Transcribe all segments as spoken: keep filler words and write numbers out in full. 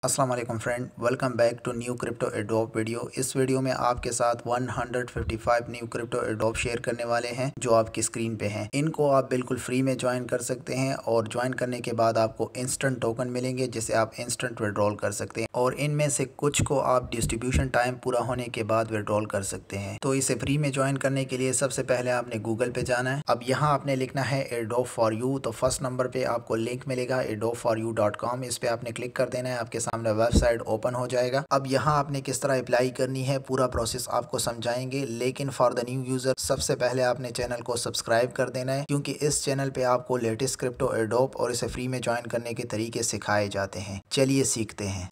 अस्सलाम वालेकुम friend, welcome back to new crypto airdrop video. इस वीडियो में आपके साथ एक सौ पचपन न्यू क्रिप्टो एडोप शेयर करने वाले हैं जो आपकी स्क्रीन पे हैं। इनको आप बिल्कुल फ्री में ज्वाइन कर सकते हैं और ज्वाइन करने के बाद आपको इंस्टेंट टोकन मिलेंगे जिसे आप इंस्टेंट विड्रॉल कर सकते हैं और इनमें से कुछ को आप डिस्ट्रीब्यूशन टाइम पूरा होने के बाद विड्रॉल कर सकते हैं। तो इसे फ्री में ज्वाइन करने के लिए सबसे पहले आपने गूगल पे जाना है। अब यहाँ आपने लिखना है एडोप फॉर यू। तो फर्स्ट नंबर पे आपको लिंक मिलेगा airdrop for you dot com. इस पे आपने क्लिक कर देना है, आपके सामने वेबसाइट ओपन हो जाएगा। अब यहाँ आपने किस तरह अप्लाई करनी है पूरा प्रोसेस आपको समझाएंगे, लेकिन फॉर द न्यू यूजर सबसे पहले आपने चैनल को सब्सक्राइब कर देना है क्योंकि इस चैनल पे आपको लेटेस्ट क्रिप्टो एडोप और इसे फ्री में ज्वाइन करने के तरीके सिखाए जाते हैं। चलिए सीखते हैं।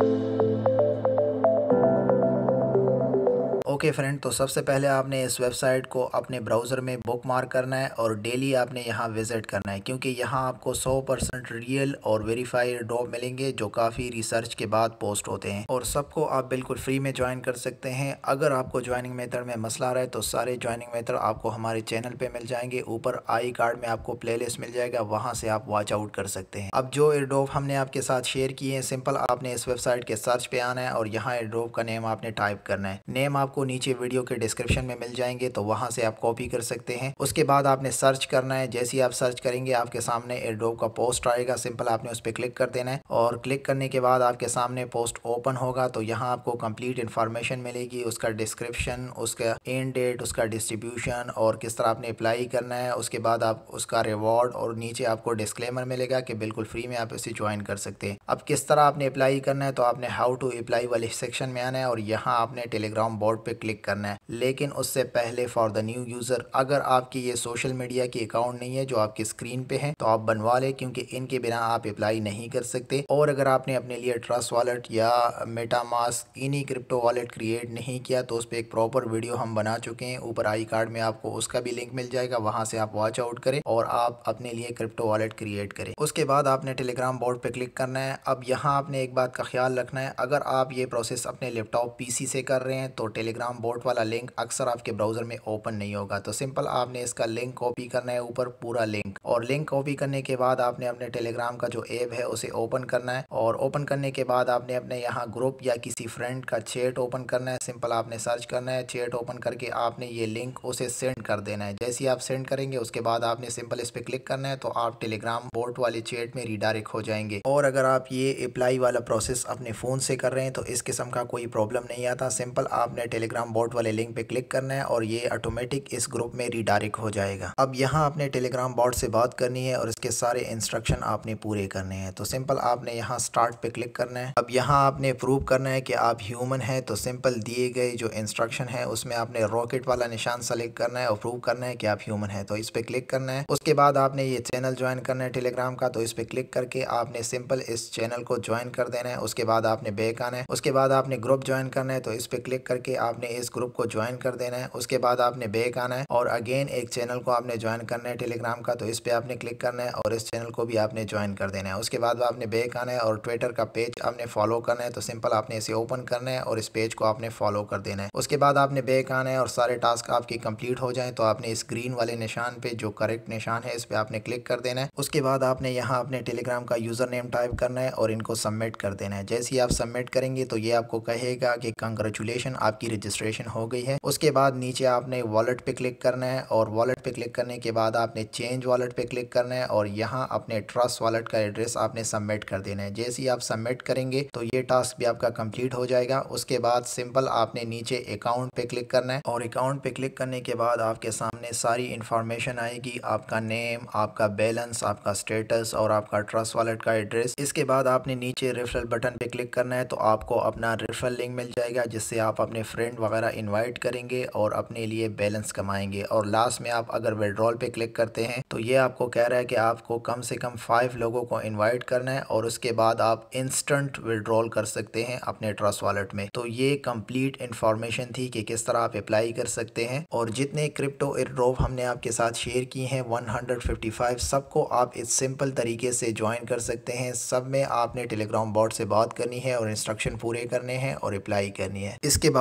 ओके okay फ्रेंड, तो सबसे पहले आपने इस वेबसाइट को अपने ब्राउज़र में बुक मार्क करना है और डेली आपने यहाँ विज़िट करना है क्योंकि यहाँ आपको सौ परसेंट रियल और वेरीफाइड ड्रॉप मिलेंगे जो काफ़ी रिसर्च के बाद पोस्ट होते हैं और सबको आप बिल्कुल फ्री में ज्वाइन कर सकते हैं। अगर आपको ज्वाइनिंग मेथड में मसला रहा है तो सारे ज्वाइनिंग मेथड आपको हमारे चैनल पर मिल जाएंगे। ऊपर आई कार्ड में आपको प्ले लिस्ट मिल जाएगा, वहाँ से आप वॉच आउट कर सकते हैं। अब जो एयरड्रॉप हमने आपके साथ शेयर किए हैं, सिंपल आपने इस वेबसाइट के सर्च पे आना है और यहाँ एयरड्रॉप का नेम आपने टाइप करना है। नेम आपको नीचे वीडियो के डिस्क्रिप्शन में मिल जाएंगे तो वहां से आप कॉपी कर सकते हैं। उसके बाद आपने सर्च करना है। जैसे ही आप सर्च करेंगे आपके सामने एयरड्रॉप का पोस्ट आएगा, सिंपल आपने उस पर क्लिक कर देना है और क्लिक करने के बाद आपके सामने पोस्ट ओपन होगा तो यहाँ आपको कंप्लीट इन्फॉर्मेशन मिलेगी, उसका डिस्क्रिप्शन, उसका एंड डेट, उसका डिस्ट्रीब्यूशन और किस तरह आपने अप्लाई करना है। उसके बाद आप उसका रिवॉर्ड और नीचे आपको डिस्क्लेमर मिलेगा कि बिल्कुल फ्री में आप इसे ज्वाइन कर सकते हैं। अब किस तरह आपने अप्लाई करना है तो आपने हाउ टू अप्लाई वाले सेक्शन में आना है और यहाँ आपने टेलीग्राम बोर्ड पे क्लिक करना है। लेकिन उससे पहले फॉर द न्यू यूजर अगर आपकी ये सोशल मीडिया की अकाउंट नहीं है जो आपकी स्क्रीन पे है तो आप बनवा लें क्योंकि इनके बिना आप अप्लाई नहीं कर सकते। और अगर आपने अपने लिए ट्रस्ट वॉलेट या मेटामास्क इन्हीं क्रिप्टो वॉलेट क्रिएट नहीं किया तो उस पर एक प्रॉपर वीडियो हम बना चुके हैं। ऊपर आई कार्ड में आपको उसका भी लिंक मिल जाएगा, वहां से आप वॉच आउट करें और आप अपने लिए क्रिप्टो वॉलेट क्रिएट करें। उसके बाद आपने टेलीग्राम बोर्ड पे क्लिक करना है। अब यहाँ आपने एक बात का ख्याल रखना है, अगर आप ये प्रोसेस अपने लैपटॉप पीसी से कर रहे हैं तो टेलीग्राम बोर्ड वाला लिंक अक्सर आपके ब्राउजर में ओपन नहीं होगा। तो सिंपल आपने इसका लिंक कॉपी करना है, ऊपर पूरा लिंक, और लिंक कॉपी करने के बाद आपने अपने टेलीग्राम का जो ऐप है उसे ओपन करना है और ओपन करने के बाद आपने अपने यहाँ ग्रुप या किसी फ्रेंड का चैट ओपन करना है। सिंपल आपने सर्च करना है, चैट ओपन करके आपने ये लिंक उसे सेंड कर देना है। जैसे ही आप सेंड करेंगे उसके बाद आपने सिंपल इस पर क्लिक करना है तो आप टेलीग्राम बोर्ड वाले चैट में रिडायरेक्ट हो जाएंगे। और अगर आप ये अप्लाई वाला प्रोसेस अपने फ़ोन से कर रहे हैं तो इस किस्म का कोई प्रॉब्लम नहीं आता। सिंपल आपने टेलीग्राम बोर्ड वाले लिंक पे क्लिक करना है और ये ऑटोमेटिक इस ग्रुप में रिडायरेक्ट हो जाएगा। अब यहाँ आपने टेलीग्राम बॉट से बात करनी है और इसके सारे इंस्ट्रक्शन आपने पूरे करने हैं। तो सिंपल आपने यहाँ स्टार्ट पे क्लिक करना है। अब यहाँ आपने प्रूव करना है कि आप ह्यूमन हैं तो सिंपल दिए गए जो इंस्ट्रक्शन है उसमें आपने रॉकेट वाला निशान सेलेक्ट करना है और प्रूव करना है कि आप ह्यूमन हैं तो इस पे क्लिक करना है। उसके बाद आपने ये चैनल ज्वाइन करना है टेलीग्राम का, तो इस पे क्लिक करके आपने सिंपल इस चैनल को ज्वाइन कर देना है। उसके बाद आपने बैक आना है। उसके बाद आपने ग्रुप ज्वाइन करना है तो इस पे क्लिक करके आपने इस ग्रुप को ज्वाइन कर देना है। उसके बाद आपने बैक आना है और अगेन एक चैनल को आपने ज्वाइन करना है टेलीग्राम का, तो इस पे आपने क्लिक करना है और इस चैनल को भी आपने ज्वाइन कर देना है। उसके बाद आपने बैक आना है और ट्विटर का पेज आपने फॉलो करना है तो सिंपल आपने इसे ओपन करना है और इस पेज को आपने फॉलो कर देना है। उसके बाद आपने बैक आना है और सारे टास्क आपके कंप्लीट हो जाएं तो आपने इस ग्रीन वाले निशान पे जो करेक्ट निशान है इस पे आपने क्लिक कर देना है। उसके बाद आपने यहाँ अपने टेलीग्राम का यूजर नेम टाइप करना है और इनको सबमिट कर देना है। जैसे ही आप सबमिट करेंगे तो ये आपको कहेगा कि कंग्रेचुलेशन, आपकी रजिस्ट्रेशन हो गई है। उसके बाद नीचे आपने वॉलेट पे क्लिक करना है और वॉलेट पे क्लिक करने के बाद आपने चेंज वॉलेट पे क्लिक करना है और यहाँ अपने ट्रस्ट वॉलेट का एड्रेस आपने सबमिट कर देना है। जैसे ही आप सबमिट करेंगे तो ये टास्क भी आपका कंप्लीट हो जाएगा। उसके बाद सिंपल आपने नीचे अकाउंट पे क्लिक करना है और अकाउंट पे क्लिक करने के बाद आपके सामने सारी इंफॉर्मेशन आएगी, आपका नेम, आपका बैलेंस, आपका स्टेटस और आपका ट्रस्ट वॉलेट का एड्रेस। इसके बाद आपने नीचे रेफरल बटन पे क्लिक करना है तो आपको अपना रेफरल लिंक मिल जाएगा जिससे आप अपने फ्रेंड वगैरह इन्वाइट करेंगे और अपने लिए बैलेंस कमाएंगे। और लास्ट में आप अगर विड्रॉल पे क्लिक करते हैं तो ये आपको कह रहा है कि आपको कम से कम फाइव लोगों को इनवाइट करना है और उसके बाद आप इंस्टेंट विड्रॉल कर सकते हैं अपने ट्रस्ट वॉलेट में। तो ये कंप्लीट इंफॉर्मेशन थी कि किस तरह आप अप्लाई कर सकते हैं और जितने क्रिप्टो एयरड्रॉप हमने आपके साथ शेयर किए हैं एक सौ पचपन सबको आप इस सिंपल तरीके से ज्वाइन कर सकते हैं। सब में आपने टेलीग्राम बॉट से बात करनी है और इंस्ट्रक्शन पूरे करने हैं और अप्लाई करनी है। इसके बावजूद अगर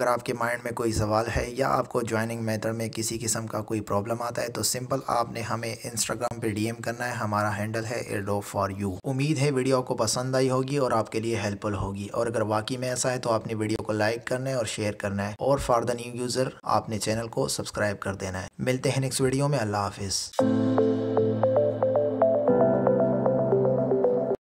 अगर आपके माइंड में कोई सवाल है या आपको ज्वाइनिंग मेथड में किसी किस्म का कोई प्रॉब्लम आता है तो सिंपल आपने हमें इंस्टाग्राम पे डीएम करना है। हमारा हैंडल है एयरड्रॉप फॉर यू। उम्मीद है वीडियो आपको पसंद आई होगी और आपके लिए हेल्पफुल होगी, और अगर वाकई में ऐसा है तो आपने वीडियो को लाइक करना है और शेयर करना है, और फॉर द न्यू यूज़र आपने चैनल को सब्सक्राइब कर देना है। मिलते हैं नेक्स्ट वीडियो में। अल्लाह हाफिज़।